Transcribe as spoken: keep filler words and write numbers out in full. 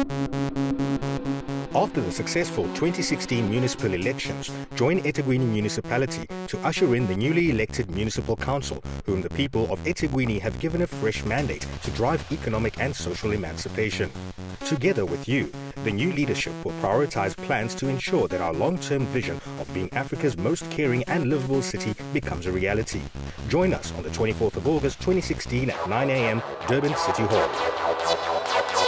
After the successful twenty sixteen municipal elections, join eThekwini Municipality to usher in the newly elected Municipal Council, whom the people of eThekwini have given a fresh mandate to drive economic and social emancipation. Together with you, the new leadership will prioritize plans to ensure that our long-term vision of being Africa's most caring and livable city becomes a reality. Join us on the twenty-fourth of August twenty sixteen at nine A M Durban City Hall.